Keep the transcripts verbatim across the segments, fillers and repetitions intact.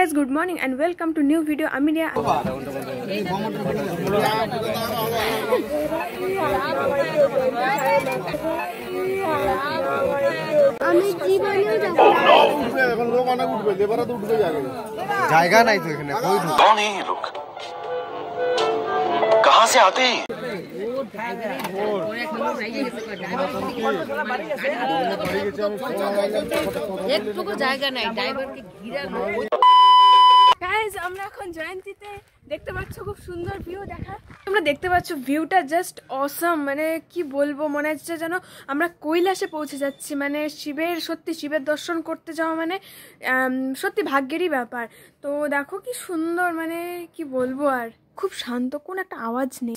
guys, good morning and welcome to new video. I'm Riya. जाएगा नहीं तो इखने कोई कौन है ये लोग कहां से आते हैं एक टुकु জায়গা নাই ড্রাইভারকে ঘিরা গাইস আমরা এখন জয়ন্তীতে দেখতে পাচ্ছ খুব সুন্দর ভিউ দেখা তোমরা দেখতে পাচ্ছ ভিউটা জাস্ট অসাম মানে কি বলবো মনে হচ্ছে যেন আমরা কৈলাসে পৌঁছে যাচ্ছি মানে শিবের সত্যি শিবের দর্শন করতে যাওয়া মানে সত্যি ভাগ্যেরই ব্যাপার তো দেখো কি সুন্দর মানে কি বলবো আর খুব শান্ত কোন একটা আওয়াজ নেই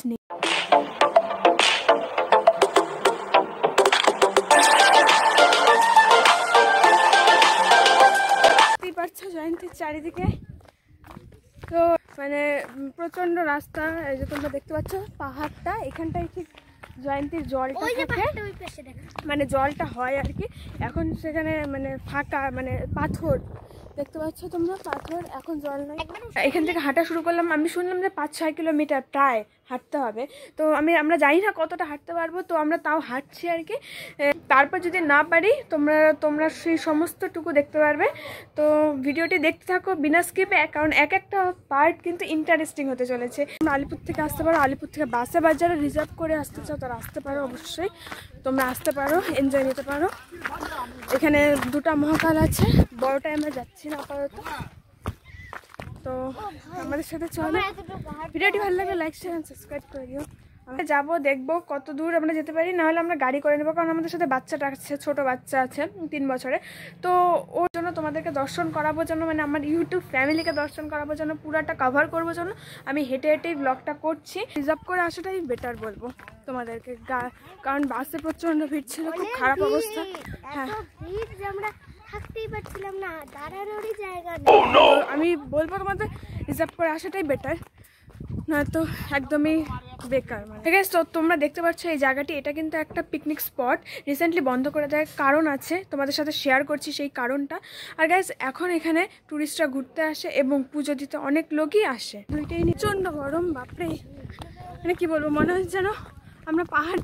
জয়ন্তীর চারিদিকে তো মানে প্রচন্ড রাস্তা এই যে তোমরা দেখতে পাচ্ছ পাহাড়টা এখানটায় ঠিক জয়ন্তীর জলটা থাকে মানে জলটা হয় আর কি এখন সেখানে মানে ফাঁকা মানে পাথর দেখতে পাচ্ছ তোমরা পাথর এখন জল নাই এখান থেকে হাঁটা শুরু করলাম আমি শুনলাম যে পাঁচ ছয় কিলোমিটার প্রায় হাঁটতে হবে তো আমি আমরা জানি না কতটা হাঁটতে পারবো তো আমরা তাও হাঁটছি আর কি তারপর যদি না পারি তোমরা তোমরা সেই সমস্তটুকু দেখতে পারবে তো ভিডিওটি দেখতে থাকো বিনা স্কিপে কারণ এক একটা পার্ট কিন্তু ইন্টারেস্টিং হতে চলেছে তোমরা আলিপুর থেকে আসতে পারো আলিপুর থেকে বাসে বাজারে রিজার্ভ করে আসতে চাও তারা আসতে পারো অবশ্যই তোমরা আসতে পারো এনজয় নিতে পারো এখানে দুটা মহাকাল আছে বড়টায় আমরা যাচ্ছি না আপাতত তো আমাদের সাথে চলো ভিডিওটি ভালো লাগলে লাইক শেয়ার এন্ড সাবস্ক্রাইব করে দিও আমরা যাবো দেখবো কত দূর আমরা যেতে পারি নাহলে আমরা গাড়ি করে নেবো কারণ আমাদের সাথে বাচ্চাটা আছে ছোট বাচ্চা আছে তিন বছরে তো ওর জন্য তোমাদেরকে দর্শন করাবোর জন্য মানে আমার ইউটিউব ফ্যামিলিকে দর্শন করাবোর জন্য পুরাটা কভার করবোর জন্য আমি হেঁটে হেঁটেই ব্লগটা করছি রিজার্ভ করে আসাটাই বেটার বলবো তোমাদেরকে কারণ বাসে প্রচন্ড ভিড় ছিল খুব খারাপ অবস্থা হ্যাঁ থাকতেই পারছিলাম না দাঁড়ানোরই জায়গা নেই আমি বলবো তোমাদের রিজার্ভ করে আসাটাই বেটার না তো একদমই বেকার মানে ঠিক আছে তো তোমরা দেখতে পাচ্ছ এই জায়গাটি এটা কিন্তু একটা পিকনিক স্পট রিসেন্টলি বন্ধ করে দেওয়ার কারণ আছে তোমাদের সাথে শেয়ার করছি সেই কারণটা আর গাইস এখন এখানে টুরিস্টরা ঘুরতে আসে এবং পুজো দিতে অনেক লোকই আসে প্রচণ্ড গরম বাপরে মানে কি বলবো মনে হচ্ছে যেন আমরা পাহাড়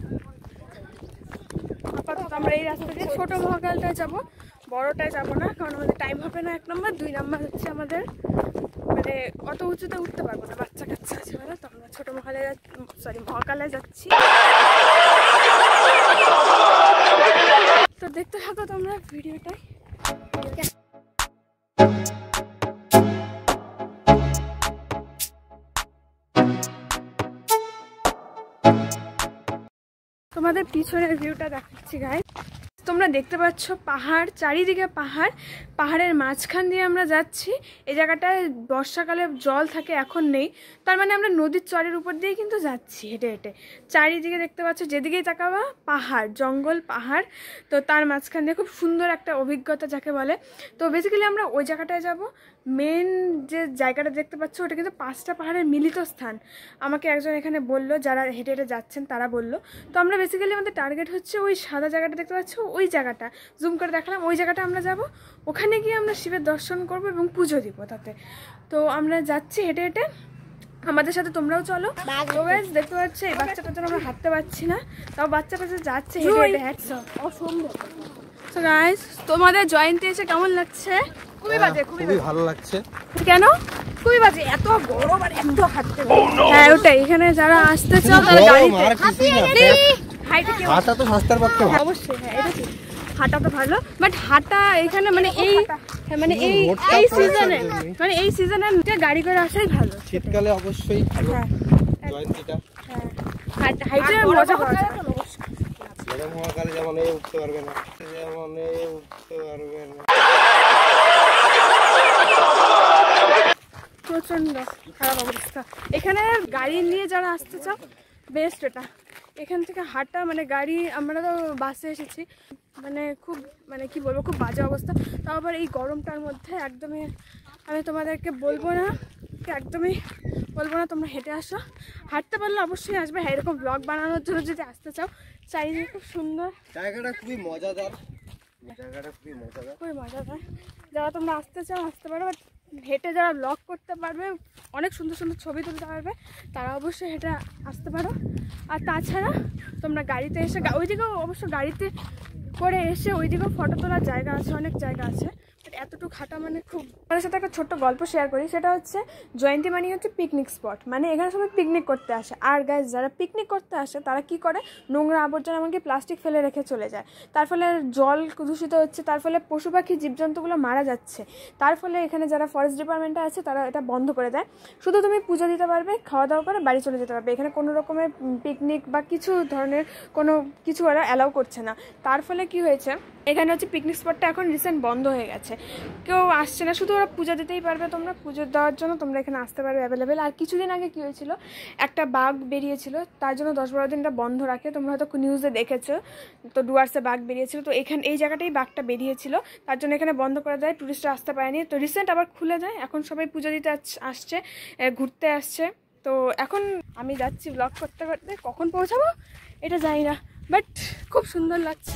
আপাতত আমরা এই রাস্তা দিয়ে ছোটো মহাকালটায় যাবো বড়টায় যাবো না কারণ আমাদের টাইম হবে না এক নম্বর দুই নম্বর হচ্ছে আমাদের মানে অত উঁচুতে উঠতে পারবো না বাচ্চা কাচ্চা আছে বলে তো আমরা ছোটো মহাকালে সরি মহাকালে যাচ্ছি তো দেখতে থাকো তোমরা ভিডিওটাই তোমাদের পিছনের ভিউটা দেখাচ্ছি গাইস তোমরা দেখতে পাচ্ছ পাহাড় চারিদিকে পাহাড় পাহাড়ের মাঝখান দিয়ে আমরা যাচ্ছি এই জায়গাটায় বর্ষাকালে জল থাকে এখন নেই তার মানে আমরা নদীর চরের উপর দিয়ে কিন্তু যাচ্ছি হেঁটে হেঁটে চারিদিকে দেখতে পাচ্ছ যেদিকেই তাকাবা পাহাড় জঙ্গল পাহাড় তো তার মাঝখান দিয়ে খুব সুন্দর একটা অভিজ্ঞতা যাকে বলে তো বেসিক্যালি আমরা ওই জায়গাটায় যাব মেন যে জায়গাটা দেখতে পাচ্ছ ওটা কিন্তু পাঁচটা পাহাড়ের মিলিত স্থান আমাকে একজন এখানে বললো যারা হেঁটে হেঁটে যাচ্ছেন তারা বললো তো আমরা বেসিক্যালি আমাদের টার্গেট হচ্ছে ওই সাদা জায়গাটা দেখতে পাচ্ছ ওই জায়গাটা জুম করে দেখালাম ওই জায়গাটা আমরা যাব ওখানে গিয়ে আমরা শিবের দর্শন করব এবং পুজো দিব তাতে তো আমরা যাচ্ছি হেঁটে হেঁটে আমাদের সাথে তোমরাও চলো তো গাইস দেখতে পাচ্ছ এই বাচ্চাটার জন্য আমরা হাঁটতে পারছি না তাও বাচ্চাটা যে যাচ্ছে হেঁটে হেঁটে হ্যাটস অসম্ভব তো গাইস তোমাদের জয়ন্তী এসে কেমন লাগছে খুবই বাজে খুবই ভালো লাগছে কেন খুবই বাজে এত গরম আর এত হাঁটতে হ্যাঁ ওটাই এখানে যারা আসতে চাও তারা গাড়িতে হাঁটা তো সস্তার পক্ষে অবশ্যই হ্যাঁ এটা ঠিক হাঁটা তো ভালো বাট হাঁটা এখানে মানে এই মানে এই এই সিজনে মানে এই সিজনে গাড়ি করে আসাই ভালো শীতকালে অবশ্যই ভালো জয়ন্তীটা হ্যাঁ হাইটে মজা পাওয়া যায় বড় মহাকালে যেমন এই উঠতে পারবে না যেমন এই উঠতে পারবে না প্রচন্ড খারাপ অবস্থা এখানে গাড়ি নিয়ে যারা আসতে চাও বেস্ট এটা এখান থেকে হাঁটা মানে গাড়ি আমরা তো বাসে এসেছি মানে খুব মানে কি বলবো খুব বাজে অবস্থা তাও আবার এই গরমটার মধ্যে একদমই আমি তোমাদেরকে বলবো না একদমই বলবো না তোমরা হেঁটে আসো হাঁটতে পারলে অবশ্যই আসবে এরকম ব্লগ বানানোর জন্য যদি আসতে চাও চারিদিকে খুব সুন্দর জায়গাটা খুবই মজাদার জায়গাটা খুবই মজাদার খুবই মজাদার যারা তোমরা আসতে চাও আসতে পারো বাট হেঁটে যারা ব্লগ করতে পারবে, অনেক সুন্দর সুন্দর ছবি তুলতে পারবে, তারা অবশ্যই হেঁটে আসতে পারো। আর তাছাড়া তোমরা গাড়িতে এসে, ওইদিকেও অবশ্য গাড়িতে করে এসে ওইদিকেও ফটো তোলার জায়গা আছে, অনেক জায়গা আছে। এতটুকু হাঁটা মানে খুব। আমার সাথে একটা ছোট্ট গল্প শেয়ার করি, সেটা হচ্ছে জয়ন্তী মানে হচ্ছে পিকনিক স্পট, মানে এখানে সবাই পিকনিক করতে আসে। আর গাইস যারা পিকনিক করতে আসে তারা কি করে, নোংরা আবর্জনা এমনকি প্লাস্টিক ফেলে রেখে চলে যায়, তার ফলে জল দূষিত হচ্ছে, তার ফলে পশু পাখি জীবজন্তুগুলো মারা যাচ্ছে। তার ফলে এখানে যারা ফরেস্ট ডিপার্টমেন্টে আছে তারা এটা বন্ধ করে দেয়। শুধু তুমি পুজো দিতে পারবে, খাওয়া দাওয়া করে বাড়ি চলে যেতে পারবে, এখানে কোনো রকমের পিকনিক বা কিছু ধরনের কোনো কিছু ওরা অ্যালাউ করছে না। তার ফলে কি হয়েছে, এখানে হচ্ছে পিকনিক স্পটটা এখন রিসেন্ট বন্ধ হয়ে গেছে, কেউ আসছে না, শুধু ওরা পূজা দিতেই পারবে। তোমরা পুজো দেওয়ার জন্য তোমরা এখানে আসতে পারবে অ্যাভেলেবেল। আর কিছুদিন আগে কী হয়েছিল, একটা বাঘ বেরিয়েছিল, তার জন্য দশ বারো দিনটা বন্ধ রাখে, তোমরা হয়তো নিউজে দেখেছো, তো ডুয়ার্সে বাঘ বেরিয়েছিল, তো এখানে এই জায়গাটাই বাঘটা বেরিয়েছিল, তার জন্য এখানে বন্ধ করে দেয়, টুরিস্টরা আসতে পারেনি। তো রিসেন্ট আবার খুলে দেয়, এখন সবাই পুজো দিতে আসছে, ঘুরতে আসছে। তো এখন আমি যাচ্ছি ব্লগ করতে করতে, কখন পৌঁছাবো এটা জানি না, বাট খুব সুন্দর লাগছে।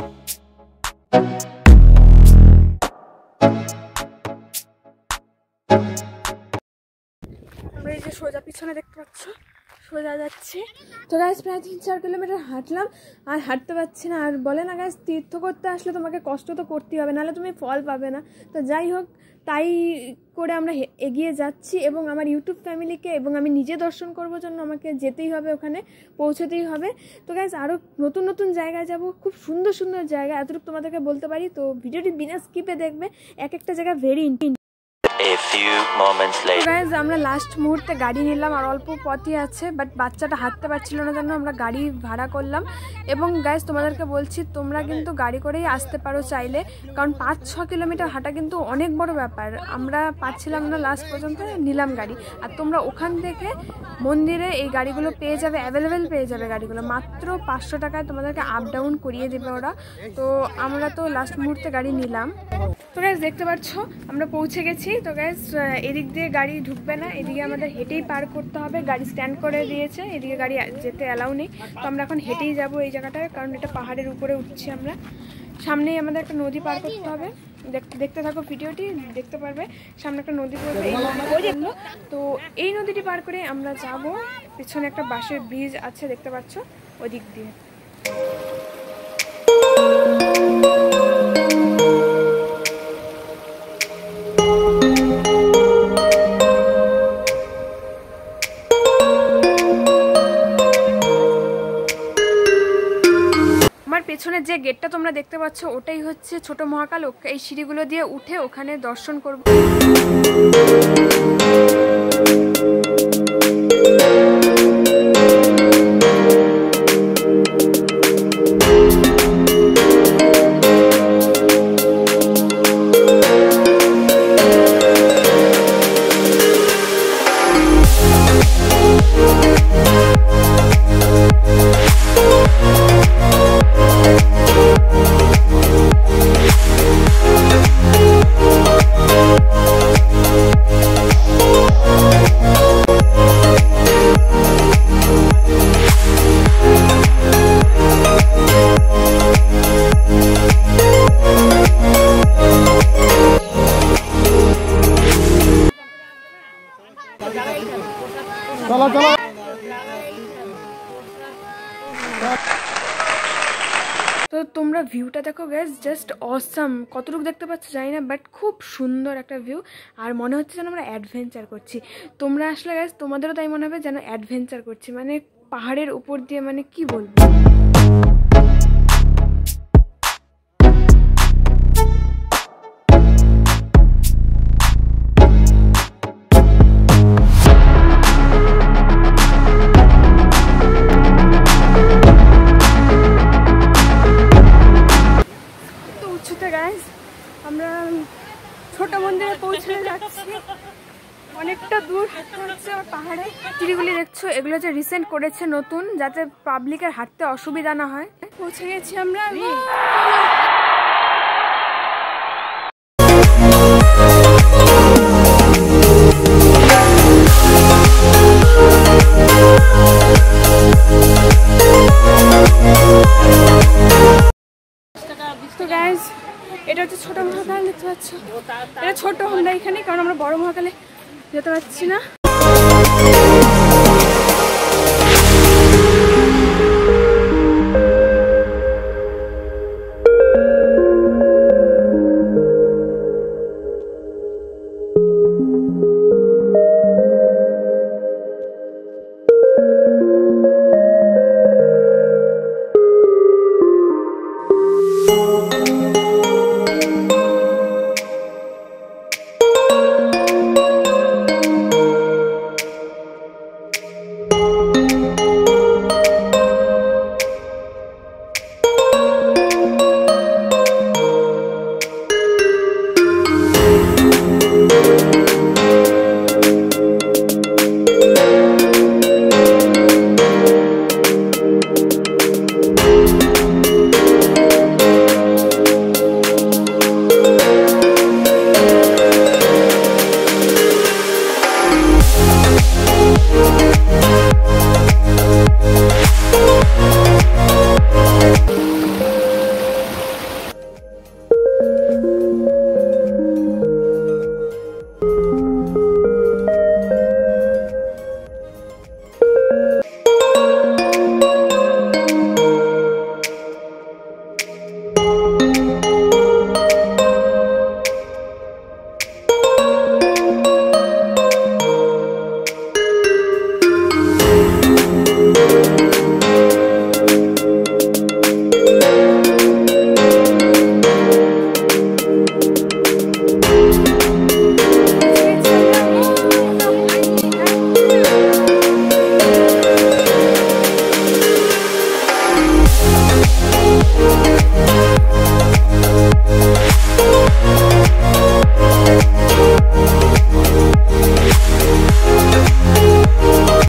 আমরা এই যে সোজা পিছনে দেখতে পাচ্ছ, সোজা যাচ্ছি। তো গাইস প্রায় তিন চার কিলোমিটার হাঁটলাম, আর হাঁটতে পারছি না। আর বলে না গাইস, তীর্থ করতে আসলে তোমাকে কষ্ট তো করতেই হবে, নাহলে তুমি ফল পাবে না। তো যাই হোক, তাই করে আমরা এগিয়ে যাচ্ছি, এবং আমার ইউটিউব ফ্যামিলিকে এবং আমি নিজে দর্শন করবো জন্য আমাকে যেতেই হবে, ওখানে পৌঁছতেই হবে। তো গাইস আরও নতুন নতুন জায়গায় যাব, খুব সুন্দর সুন্দর জায়গা, এতটুকু তোমাদেরকে বলতে পারি। তো ভিডিওটি বিনা স্কিপে দেখবে, এক একটা জায়গা very interesting. A few moments later. Guys আমরা লাস্ট মুহূর্তে গাড়ি নিলাম, আর অল্প পথই আছে, বাট বাচ্চাটা হাঁটতে পারছিল না জন্য আমরা গাড়ি ভাড়া করলাম। এবং গাইস তোমাদেরকে বলছি, তোমরা কিন্তু গাড়ি করেই আসতে পারো চাইলে, কারণ পাঁচ ছ কিলোমিটার হাঁটা কিন্তু অনেক বড় ব্যাপার। আমরা পাচ্ছিলাম না, লাস্ট পর্যন্ত নিলাম গাড়ি। আর তোমরা ওখান থেকে মন্দিরে এই গাড়িগুলো পেয়ে যাবে, অ্যাভেলেবেল পেয়ে যাবে গাড়িগুলো, মাত্র পাঁচশো টাকায় তোমাদেরকে আপ ডাউন করিয়ে দেবে ওরা। তো আমরা তো লাস্ট মুহূর্তে গাড়ি নিলাম। তো গাইস দেখতে পাচ্ছ আমরা পৌঁছে গেছি। তো গাইস এদিক দিয়ে গাড়ি ঢুকবে না, এদিকে আমাদের হেঁটেই পার করতে হবে, গাড়ি স্ট্যান্ড করে দিয়েছে, এদিকে গাড়ি যেতে অ্যালাউ নেই। তো আমরা এখন হেঁটেই যাব এই জায়গাটায়, কারণ এটা পাহাড়ের উপরে উঠছি আমরা। সামনেই আমাদের একটা নদী পার করতে হবে, দেখতে থাকো ভিডিওটি, দেখতে পারবে সামনে একটা নদী পড়বে, তো এই নদীটি পার করে আমরা যাব। পিছনে একটা বাঁশের ব্রিজ আছে দেখতে পাচ্ছ, ওই দিক দিয়ে। পেছনে যে গেটটা তোমরা দেখতে পাচ্ছ ওটাই হচ্ছে ছোট মহাকাল। এই সিঁড়িগুলো দিয়ে উঠে ওখানে দর্শন করব। তো তোমরা ভিউটা দেখো গাইস, জাস্ট অসাম। কতটুকু দেখতে পাচ্ছ জানি না, বাট খুব সুন্দর একটা ভিউ, আর মনে হচ্ছে যেন আমরা অ্যাডভেঞ্চার করছি। তোমরা আসলে গাইস তোমাদেরও তাই মনে হবে যেন অ্যাডভেঞ্চার করছি, মানে পাহাড়ের উপর দিয়ে, মানে কি বলবো। আমরা ছোট মন্দিরে পৌঁছে যাচ্ছি, অনেকটা দূর হচ্ছে পাহাড়ে। সিঁড়িগুলি দেখছো, এগুলো যে রিসেন্ট করেছে নতুন, যাতে পাবলিকের হাঁটতে অসুবিধা না হয়। পৌঁছে গেছি আমরা। তো গাইস এটা হচ্ছে ছোট মহাকাল, দেখতে পাচ্ছ। এটা ছোট আমরা এখানে, কারণ আমরা বড় মহাকালে যেতে পারছি না।